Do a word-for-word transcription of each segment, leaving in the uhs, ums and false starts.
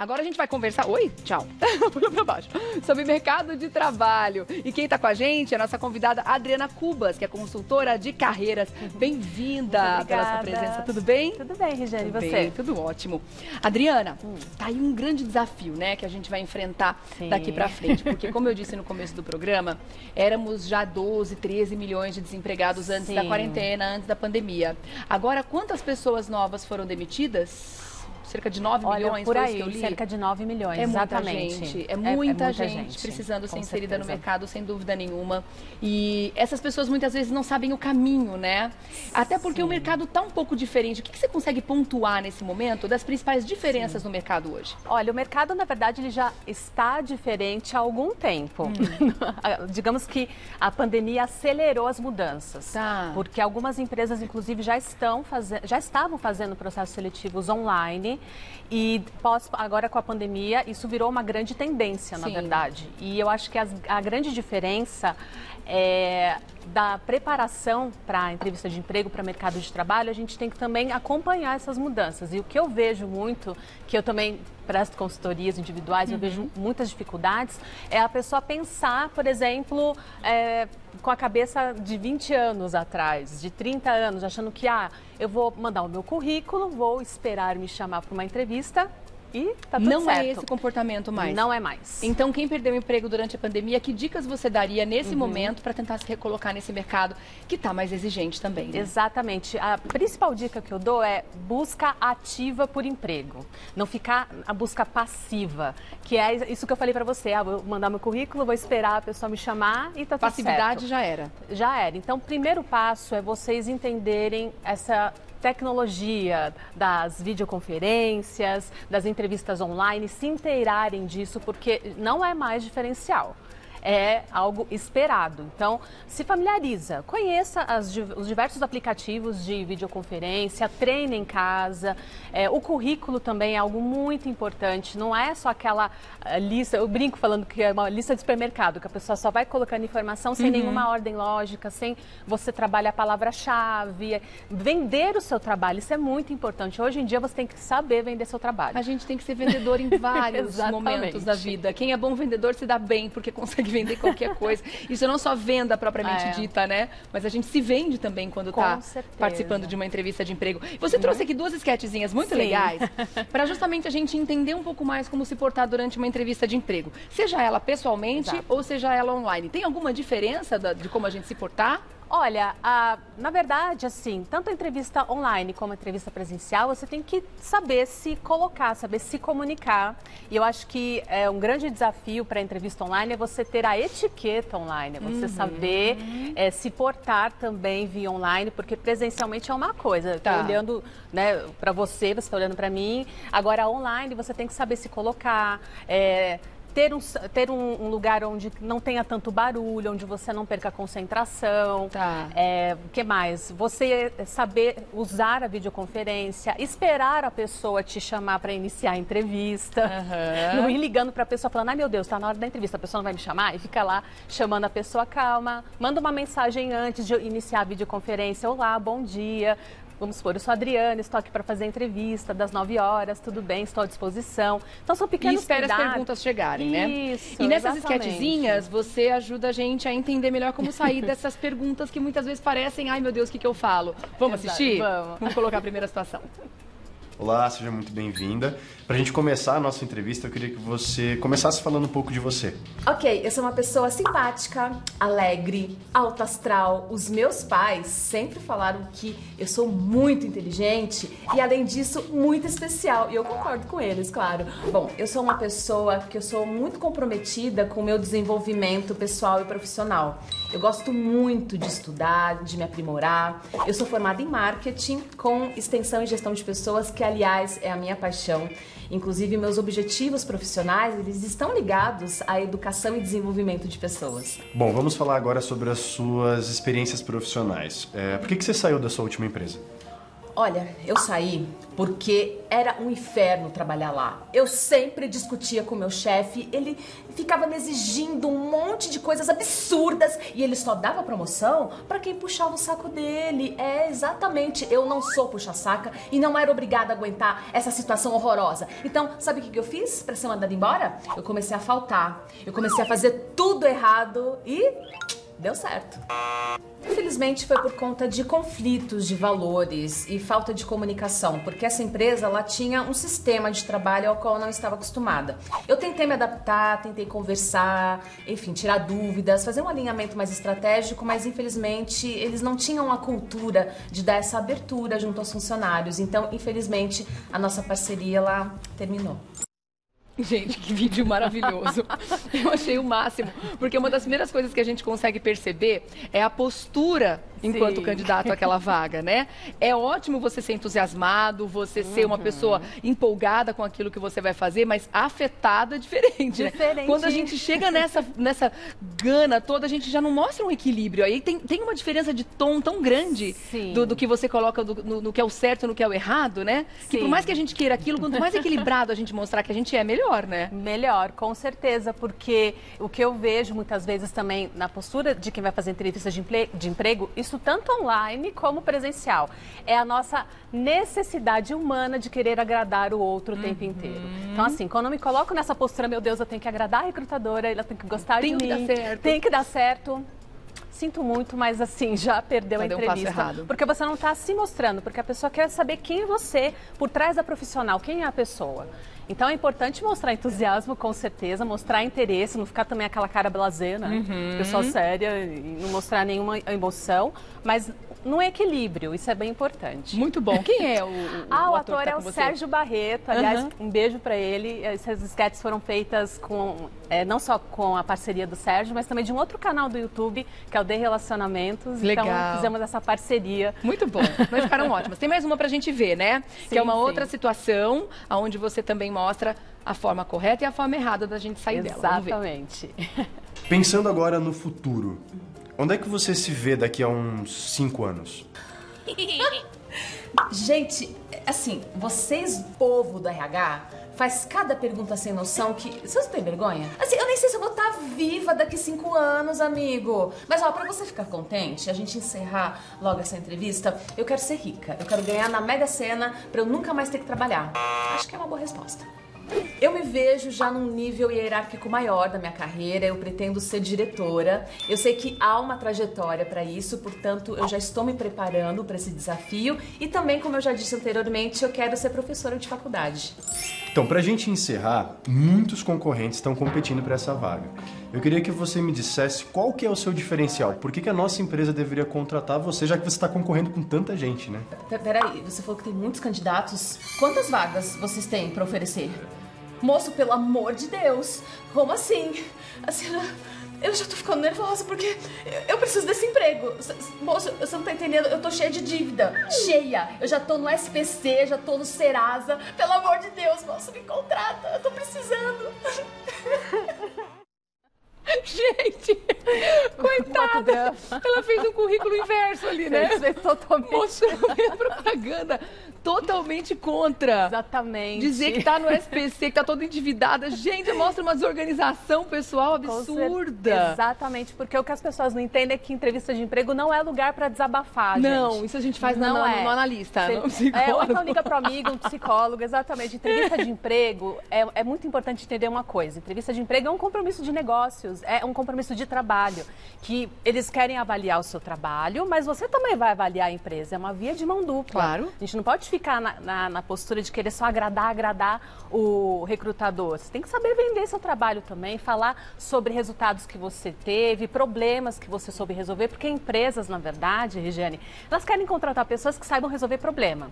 Agora a gente vai conversar... Oi? Tchau. Pula pra baixo. Sobre mercado de trabalho. E quem tá com a gente é a nossa convidada Adriana Cubas, que é consultora de carreiras. Bem-vinda pela sua presença. Tudo bem? Tudo bem, Regiane. E você? Bem, tudo ótimo. Adriana, hum. tá aí um grande desafio, né? Que a gente vai enfrentar Sim. daqui pra frente. Porque, como eu disse no começo do programa, éramos já doze, treze milhões de desempregados antes Sim. da quarentena, antes da pandemia. Agora, quantas pessoas novas foram demitidas? Cerca de nove Olha, milhões, por aí, que eu li. cerca de nove milhões, é exatamente. Muita gente, é, muita, é, é muita gente, gente precisando ser inserida certeza. no mercado, sem dúvida nenhuma. E essas pessoas muitas vezes não sabem o caminho, né? Até porque Sim. o mercado está um pouco diferente. O que, que você consegue pontuar nesse momento das principais diferenças Sim. no mercado hoje? Olha, o mercado, na verdade, ele já está diferente há algum tempo. Hum. Digamos que a pandemia acelerou as mudanças. Tá. Porque algumas empresas, inclusive, já, estão fazendo, já estavam fazendo processos seletivos online. E pós, agora com a pandemia, isso virou uma grande tendência, na Sim. verdade. E eu acho que as, a grande diferença é da preparação para a entrevista de emprego, para o mercado de trabalho, a gente tem que também acompanhar essas mudanças. E o que eu vejo muito, que eu também presto consultorias individuais, uhum. eu vejo muitas dificuldades, é a pessoa pensar, por exemplo, é, com a cabeça de vinte anos atrás, de trinta anos, achando que ah, eu vou mandar o meu currículo, vou esperar me chamar para uma entrevista e tá tudo Não certo. é esse comportamento mais. Não é mais. Então, quem perdeu o emprego durante a pandemia, que dicas você daria nesse uhum. momento para tentar se recolocar nesse mercado que está mais exigente também? Né? Exatamente. A principal dica que eu dou é busca ativa por emprego. Não ficar a busca passiva, que é isso que eu falei para você. Ah, vou mandar meu currículo, vou esperar a pessoa me chamar e tá tudo Passividade certo. já era. Já era. Então, o primeiro passo é vocês entenderem essa tecnologia das videoconferências, das entrevistas online, se inteirarem disso, porque não é mais diferencial. É algo esperado. Então, se familiariza, conheça as, os diversos aplicativos de videoconferência, treine em casa. É, o currículo também é algo muito importante. Não é só aquela uh, lista, eu brinco falando que é uma lista de supermercado, que a pessoa só vai colocando informação sem uhum. nenhuma ordem lógica, sem você trabalhar a palavra-chave. Vender o seu trabalho, isso é muito importante. Hoje em dia você tem que saber vender seu trabalho. A gente tem que ser vendedor em vários momentos da vida. Quem é bom vendedor se dá bem, porque consegue vender qualquer coisa. Isso não só venda propriamente é. dita, né? Mas a gente se vende também quando está participando de uma entrevista de emprego. Você uhum. trouxe aqui duas esquetezinhas muito Sim. legais para justamente a gente entender um pouco mais como se portar durante uma entrevista de emprego. Seja ela pessoalmente Exato. ou seja ela online. Tem alguma diferença da, de como a gente se portar? Olha, a, na verdade, assim, tanto a entrevista online como a entrevista presencial, você tem que saber se colocar, saber se comunicar. E eu acho que é um grande desafio para a entrevista online é você ter a etiqueta online, é você uhum. saber é, se portar também via online, porque presencialmente é uma coisa. Tá. Estou olhando, né, para você, você está olhando para mim. Agora, online, você tem que saber se colocar. É, Ter, um, ter um, um lugar onde não tenha tanto barulho, onde você não perca a concentração. Tá. É, o que mais? Você saber usar a videoconferência, esperar a pessoa te chamar para iniciar a entrevista. Uhum. Não ir ligando para a pessoa falando, ai meu Deus, está na hora da entrevista, a pessoa não vai me chamar? E fica lá chamando a pessoa, calma. Manda uma mensagem antes de iniciar a videoconferência. Olá, bom dia. Vamos supor, eu sou a Adriana, estou aqui para fazer a entrevista das nove horas, tudo bem, estou à disposição. Então são pequenos E espera cuidados. as perguntas chegarem, né? Isso, E nessas exatamente. esquetezinhas, você ajuda a gente a entender melhor como sair dessas perguntas que muitas vezes parecem, ai meu Deus, o que, que eu falo? Vamos Exato, assistir? Vamos. Vamos colocar a primeira situação. Olá, seja muito bem-vinda. Para a gente começar a nossa entrevista, eu queria que você começasse falando um pouco de você. Ok, eu sou uma pessoa simpática, alegre, alto astral. Os meus pais sempre falaram que eu sou muito inteligente e, além disso, muito especial. E eu concordo com eles, claro. Bom, eu sou uma pessoa que eu sou muito comprometida com o meu desenvolvimento pessoal e profissional. Eu gosto muito de estudar, de me aprimorar. Eu sou formada em marketing com extensão e gestão de pessoas, que, aliás, é a minha paixão. Inclusive, meus objetivos profissionais, eles estão ligados à educação e desenvolvimento de pessoas. Bom, vamos falar agora sobre as suas experiências profissionais. É, por que, que você saiu da sua última empresa? Olha, eu saí porque era um inferno trabalhar lá. Eu sempre discutia com o meu chefe, ele ficava me exigindo um monte de coisas absurdas e ele só dava promoção para quem puxava o saco dele. É, exatamente, eu não sou puxa-saca e não era obrigada a aguentar essa situação horrorosa. Então, sabe o que eu fiz para ser mandada embora? Eu comecei a faltar, eu comecei a fazer tudo errado e deu certo. Infelizmente foi por conta de conflitos de valores e falta de comunicação, porque essa empresa ela tinha um sistema de trabalho ao qual eu não estava acostumada. Eu tentei me adaptar, tentei conversar, enfim, tirar dúvidas, fazer um alinhamento mais estratégico, mas infelizmente eles não tinham a cultura de dar essa abertura junto aos funcionários. Então, infelizmente, a nossa parceria lá terminou. Gente, que vídeo maravilhoso. Eu achei o máximo, porque uma das primeiras coisas que a gente consegue perceber é a postura enquanto Sim. candidato àquela vaga, né? É ótimo você ser entusiasmado, você uhum. ser uma pessoa empolgada com aquilo que você vai fazer, mas afetada é diferente, né? Quando a gente chega nessa, nessa gana toda, a gente já não mostra um equilíbrio. Aí tem, tem uma diferença de tom tão grande do, do que você coloca do, no, no que é o certo e no que é o errado, né? Sim. Que por mais que a gente queira aquilo, quanto mais equilibrado a gente mostrar que a gente é, melhor, né? Melhor, com certeza, porque o que eu vejo muitas vezes também na postura de quem vai fazer entrevista de, emple de emprego, isso tanto online como presencial, é a nossa necessidade humana de querer agradar o outro o uhum. tempo inteiro. Então, assim, quando eu me coloco nessa postura, meu Deus, eu tenho que agradar a recrutadora, ela tem que gostar tem de que mim, dar certo. tem que dar certo. Sinto muito, mas assim, já perdeu já a entrevista. Deu um passo errado. Porque você não está se mostrando, porque a pessoa quer saber quem é você por trás da profissional, quem é a pessoa. Então é importante mostrar entusiasmo, com certeza, mostrar interesse, não ficar também aquela cara blasé, né? Uhum. Pessoa séria e não mostrar nenhuma emoção, mas no equilíbrio, isso é bem importante. Muito bom. Quem é o, o, ah, o, o ator, ator que tá é com o você? Sérgio Barreto, aliás, uhum. um beijo para ele. Essas sketches foram feitas com, é, não só com a parceria do Sérgio, mas também de um outro canal do YouTube, que é o De Relacionamentos. Legal. Então fizemos essa parceria. Muito bom, mas ficaram ótimas. Tem mais uma pra gente ver, né? Sim, que é uma sim. outra situação, onde você também mostra a forma correta e a forma errada da gente sair Exatamente. dela. Exatamente. Pensando agora no futuro, onde é que você se vê daqui a uns cinco anos? Gente, assim, vocês, povo do R H, faz cada pergunta sem noção que... Vocês não têm vergonha? Assim, eu nem sei se eu vou estar viva daqui cinco anos, amigo. Mas, ó, pra você ficar contente, a gente encerrar logo essa entrevista, eu quero ser rica. Eu quero ganhar na Mega Sena pra eu nunca mais ter que trabalhar. Acho que é uma boa resposta. Eu me vejo já num nível hierárquico maior da minha carreira, eu pretendo ser diretora. Eu sei que há uma trajetória para isso, portanto, eu já estou me preparando para esse desafio. E também, como eu já disse anteriormente, eu quero ser professora de faculdade. Então, para a gente encerrar, muitos concorrentes estão competindo para essa vaga. Eu queria que você me dissesse qual que é o seu diferencial. Por que que a nossa empresa deveria contratar você, já que você está concorrendo com tanta gente, né? Peraí, você falou que tem muitos candidatos. Quantas vagas vocês têm para oferecer? Moço, pelo amor de Deus, como assim? Assim, eu já tô ficando nervosa porque eu preciso desse emprego. Moço, você não tá entendendo? Eu tô cheia de dívida. Cheia. Eu já tô no S P C, já tô no Serasa. Pelo amor de Deus, moço, me contrata. Eu tô precisando. Gente, coitada, ela fez um currículo inverso ali, né? Fez, fez totalmente. Mostrou a propaganda totalmente contra. Exatamente. Dizer que tá no S P C, que tá toda endividada. Gente, mostra uma desorganização pessoal absurda. Exatamente, porque o que as pessoas não entendem é que entrevista de emprego não é lugar para desabafar, gente. Não, isso a gente faz não no, é. no analista, Você, no psicólogo. É, ou então liga pro amigo, um psicólogo, exatamente. Entrevista de emprego, é, é muito importante entender uma coisa. Entrevista de emprego é um compromisso de negócios, é um compromisso de trabalho, que eles querem avaliar o seu trabalho, mas você também vai avaliar a empresa. É uma via de mão dupla. Claro. A gente não pode ficar na, na, na postura de querer só agradar, agradar o recrutador. Você tem que saber vender seu trabalho também, falar sobre resultados que você teve, problemas que você soube resolver, porque empresas, na verdade, Regiane, elas querem contratar pessoas que saibam resolver problema.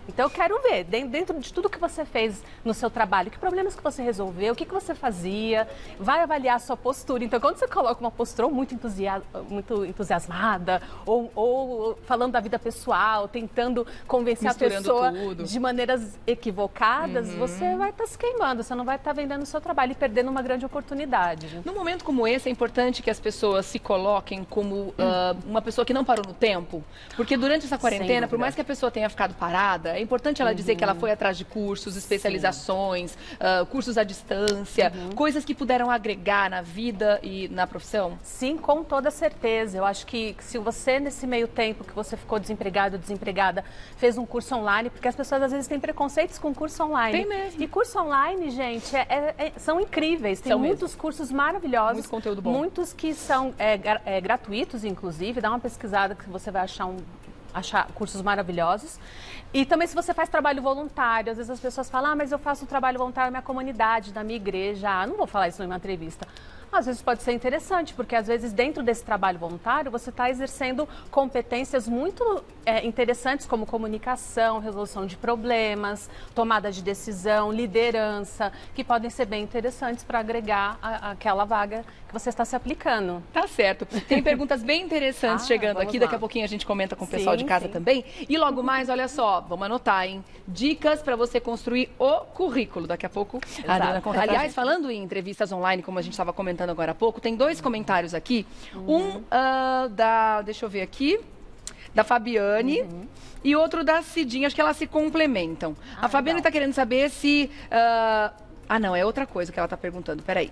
Então eu quero ver, dentro de tudo que você fez no seu trabalho, que problemas que você resolveu, o que, que você fazia, vai avaliar a sua postura. Então quando você coloca uma postura muito, entusias, muito entusiasmada, ou, ou falando da vida pessoal, tentando convencer Misturando a pessoa tudo. de maneiras equivocadas, uhum. você vai estar tá se queimando, você não vai estar tá vendendo o seu trabalho e perdendo uma grande oportunidade. Num momento como esse, é importante que as pessoas se coloquem como uh, uma pessoa que não parou no tempo, porque durante essa quarentena, por mais que a pessoa tenha ficado parada, é importante ela uhum. dizer que ela foi atrás de cursos, especializações, uh, cursos à distância, uhum. coisas que puderam agregar na vida e na profissão? Sim, com toda certeza. Eu acho que se você, nesse meio tempo que você ficou desempregado, desempregada, fez um curso online, porque as pessoas às vezes têm preconceitos com curso online. Tem mesmo. E curso online, gente, é, é, é, são incríveis. Tem são muitos mesmo. cursos maravilhosos. Muito conteúdo bom. Muitos que são é, é, gratuitos, inclusive. Dá uma pesquisada que você vai achar um... achar cursos maravilhosos. E também se você faz trabalho voluntário, às vezes as pessoas falam, ah, mas eu faço um trabalho voluntário na minha comunidade, na minha igreja. Ah, não vou falar isso numa entrevista. Às vezes pode ser interessante, porque às vezes dentro desse trabalho voluntário você está exercendo competências muito é, interessantes, como comunicação, resolução de problemas, tomada de decisão, liderança, que podem ser bem interessantes para agregar a, aquela vaga que você está se aplicando. Tá certo. Tem perguntas bem interessantes ah, chegando aqui, lá. Daqui a pouquinho a gente comenta com o pessoal sim, de casa sim. também. E logo mais, olha só, vamos anotar, hein? Dicas para você construir o currículo. Daqui a pouco a Adriana conta. Aliás, falando em entrevistas online, como a gente estava comentando agora há pouco, tem dois comentários aqui. Uhum. Um uh, da, deixa eu ver aqui, da Fabiane uhum. e outro da Cidinha, acho que elas se complementam. Ah, a Fabiane está querendo saber se... Uh... Ah, não, é outra coisa que ela está perguntando, peraí.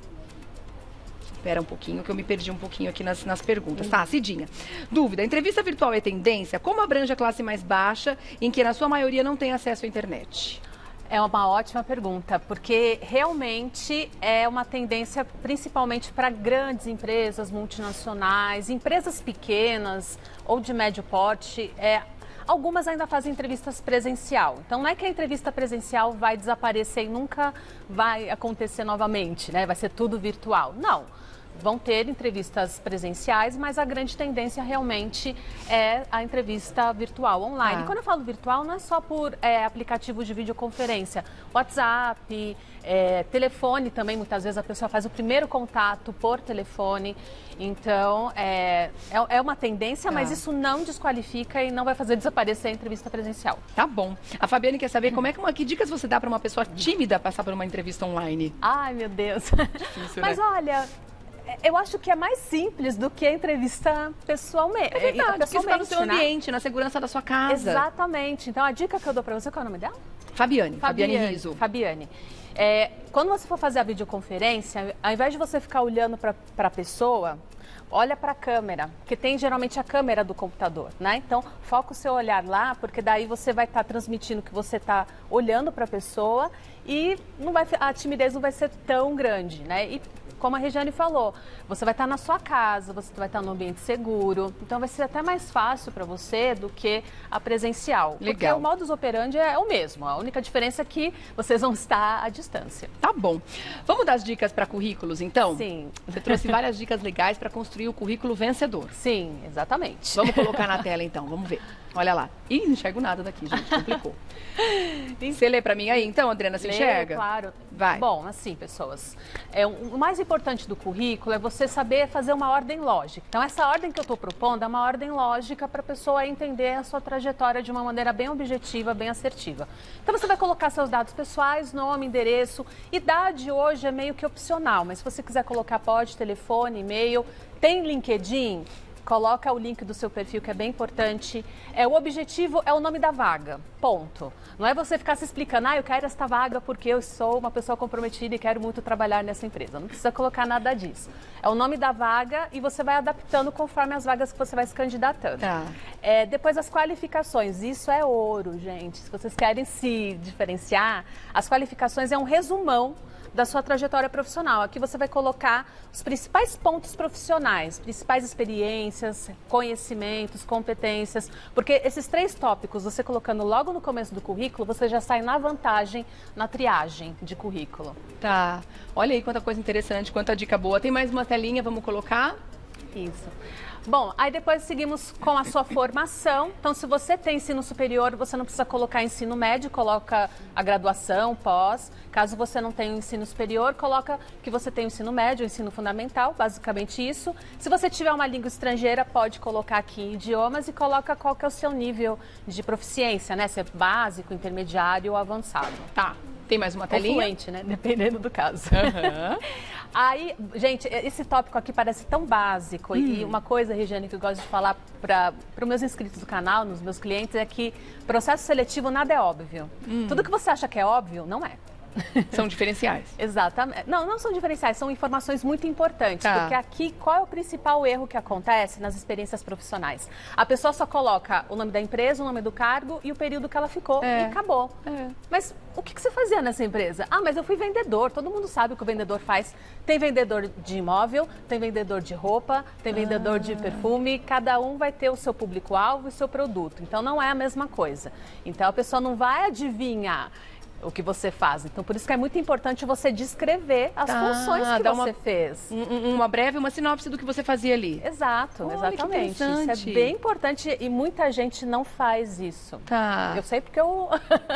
Espera um pouquinho, que eu me perdi um pouquinho aqui nas, nas perguntas. Uhum. Tá, Cidinha. Dúvida, entrevista virtual é tendência? Como abrange a classe mais baixa, em que na sua maioria não tem acesso à internet? É uma ótima pergunta, porque realmente é uma tendência principalmente para grandes empresas multinacionais, empresas pequenas ou de médio porte. É, algumas ainda fazem entrevistas presencial. Então não é que a entrevista presencial vai desaparecer e nunca vai acontecer novamente, né? Vai ser tudo virtual. Não. Vão ter entrevistas presenciais, mas a grande tendência realmente é a entrevista virtual online. Ah. E quando eu falo virtual, não é só por é, aplicativos de videoconferência, WhatsApp, é, telefone também, muitas vezes a pessoa faz o primeiro contato por telefone. Então, é, é, é uma tendência, ah. mas isso não desqualifica e não vai fazer desaparecer a entrevista presencial. Tá bom. A Fabiane quer saber como é que, uma, que dicas você dá para uma pessoa tímida passar por uma entrevista online? Ai, meu Deus. Difícil, mas né? olha... Eu acho que é mais simples do que a entrevista pessoalmente. É verdade, porque você está no seu ambiente, né? na segurança da sua casa. Exatamente. Então, a dica que eu dou para você, qual é o nome dela? Fabiane. Fabiane, Fabiane Riso. Fabiane. É, quando você for fazer a videoconferência, ao invés de você ficar olhando para a pessoa, olha para a câmera, porque tem geralmente a câmera do computador, né? Então, foca o seu olhar lá, porque daí você vai estar tá transmitindo que você está olhando para a pessoa e não vai, a timidez não vai ser tão grande, né? E, como a Regiane falou, você vai estar na sua casa, você vai estar num ambiente seguro, então vai ser até mais fácil para você do que a presencial. Legal. Porque o modus operandi é o mesmo, a única diferença é que vocês vão estar à distância. Tá bom. Vamos dar as dicas para currículos, então? Sim. Você trouxe várias dicas legais para construir o currículo vencedor. Sim, exatamente. Vamos colocar na tela, então, vamos ver. Olha lá. Ih, não enxergo nada daqui, gente, complicou. Você lê para mim aí, então, Adriana, você Lê, enxerga? Claro. Vai. Bom, assim, pessoas, é, o mais importante do currículo é você saber fazer uma ordem lógica. Então, essa ordem que eu estou propondo é uma ordem lógica para a pessoa entender a sua trajetória de uma maneira bem objetiva, bem assertiva. Então, você vai colocar seus dados pessoais, nome, endereço, idade hoje é meio que opcional, mas se você quiser colocar pode, telefone, e-mail, tem LinkedIn? Coloca o link do seu perfil, que é bem importante. É, o objetivo é o nome da vaga, ponto. Não é você ficar se explicando, ah, eu quero esta vaga porque eu sou uma pessoa comprometida e quero muito trabalhar nessa empresa. Não precisa colocar nada disso. É o nome da vaga e você vai adaptando conforme as vagas que você vai se candidatando. Tá. É, depois as qualificações, isso é ouro, gente. Se vocês querem se diferenciar, as qualificações é um resumão da sua trajetória profissional. Aqui você vai colocar os principais pontos profissionais, principais experiências, conhecimentos, competências, porque esses três tópicos, você colocando logo no começo do currículo, você já sai na vantagem na triagem de currículo. Tá. Olha aí quanta coisa interessante, quanta dica boa. Tem mais uma telinha, vamos colocar? Isso. Bom, aí depois seguimos com a sua formação. Então, se você tem ensino superior, você não precisa colocar ensino médio, coloca a graduação, pós. Caso você não tenha o ensino superior, coloca que você tem o ensino médio, o ensino fundamental, basicamente isso. Se você tiver uma língua estrangeira, pode colocar aqui idiomas e coloca qual que é o seu nível de proficiência, né? Se é básico, intermediário ou avançado. Tá. Tem mais uma telinha? Ou fluente, né? Dependendo do caso. Uhum. Aí, gente, esse tópico aqui parece tão básico. Hum. E uma coisa, Regiane, que eu gosto de falar para os meus inscritos do canal, nos meus clientes, é que processo seletivo nada é óbvio. Hum. Tudo que você acha que é óbvio, não é. São diferenciais. Exatamente. Não, não são diferenciais, são informações muito importantes. Tá. Porque aqui, qual é o principal erro que acontece nas experiências profissionais? A pessoa só coloca o nome da empresa, o nome do cargo e o período que ela ficou é. e acabou. É. Mas o que, que você fazia nessa empresa? Ah, mas eu fui vendedor. Todo mundo sabe o que o vendedor faz. Tem vendedor de imóvel, tem vendedor de roupa, tem vendedor ah. de perfume. Cada um vai ter o seu público-alvo e o seu produto. Então, não é a mesma coisa. Então, a pessoa não vai adivinhar o que você faz. Então, por isso que é muito importante você descrever as ah, funções que você uma, fez. Um, uma breve, uma sinopse do que você fazia ali. Exato, olha, exatamente. Isso é bem importante e muita gente não faz isso. Tá. Eu sei porque eu,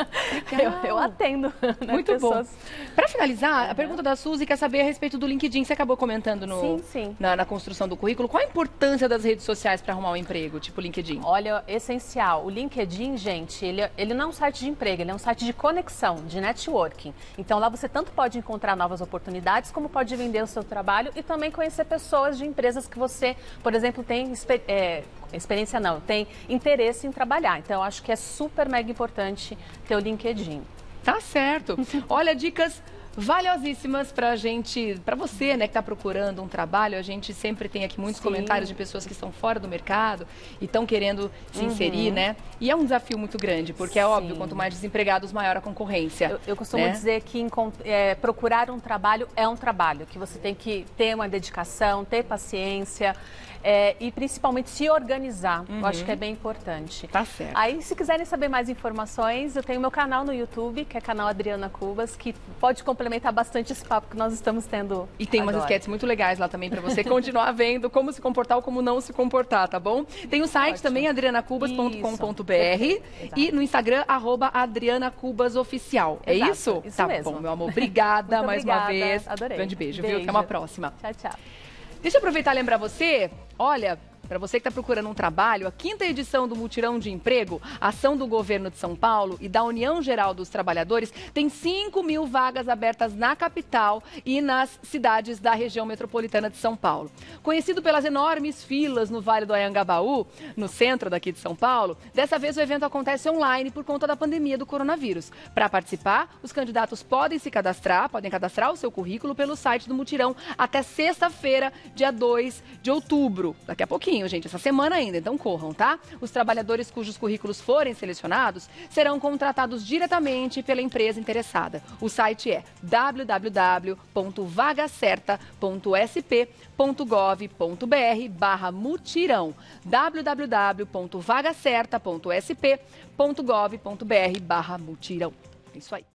eu, eu atendo. Né, muito pessoas. bom. Para finalizar, uhum. a pergunta da Suzy quer saber a respeito do LinkedIn. Você acabou comentando no, sim, sim. Na, na construção do currículo. Qual a importância das redes sociais para arrumar um emprego, tipo LinkedIn? Olha, essencial. O LinkedIn, gente, ele, ele não é um site de emprego, ele é um site de conexão, de networking. Então, lá você tanto pode encontrar novas oportunidades, como pode vender o seu trabalho e também conhecer pessoas de empresas que você, por exemplo, tem é, experiência não, tem interesse em trabalhar. Então, eu acho que é super mega importante ter o LinkedIn. Tá certo. Olha, dicas valiosíssimas pra gente, pra você, né, que tá procurando um trabalho. A gente sempre tem aqui muitos Sim. comentários de pessoas que estão fora do mercado e estão querendo se uhum. inserir, né? E é um desafio muito grande, porque Sim. é óbvio, quanto mais desempregados, maior a concorrência. Eu, eu costumo né? dizer que é, procurar um trabalho é um trabalho, que você tem que ter uma dedicação, ter paciência. É, e principalmente se organizar, uhum. eu acho que é bem importante. Tá certo. Aí, se quiserem saber mais informações, eu tenho meu canal no YouTube, que é canal Adriana Cubas, que pode complementar bastante esse papo que nós estamos tendo E tem agora. umas esquetes muito legais lá também para você continuar vendo como se comportar ou como não se comportar, tá bom? Tem o site Ótimo. também, adriana cubas ponto com ponto b r e no Instagram, arroba Adriana Cubas Oficial. É Exato, isso? Isso tá mesmo. bom, meu amor. Obrigada mais obrigada. uma vez. Adorei. Grande beijo, beijo, viu? Até uma próxima. Tchau, tchau. Deixa eu aproveitar e lembrar você, olha, para você que está procurando um trabalho, a quinta edição do Mutirão de Emprego, ação do governo de São Paulo e da União Geral dos Trabalhadores, tem cinco mil vagas abertas na capital e nas cidades da região metropolitana de São Paulo. Conhecido pelas enormes filas no Vale do Anhangabaú, no centro daqui de São Paulo, dessa vez o evento acontece online por conta da pandemia do coronavírus. Para participar, os candidatos podem se cadastrar, podem cadastrar o seu currículo pelo site do Mutirão até sexta-feira, dia dois de outubro. Daqui a pouquinho, gente, essa semana ainda, então corram, tá? Os trabalhadores cujos currículos forem selecionados serão contratados diretamente pela empresa interessada. O site é w w w ponto vaga certa ponto s p ponto gov ponto b r barra mutirão. w w w ponto vaga certa ponto s p ponto gov ponto b r barra mutirão. É isso aí.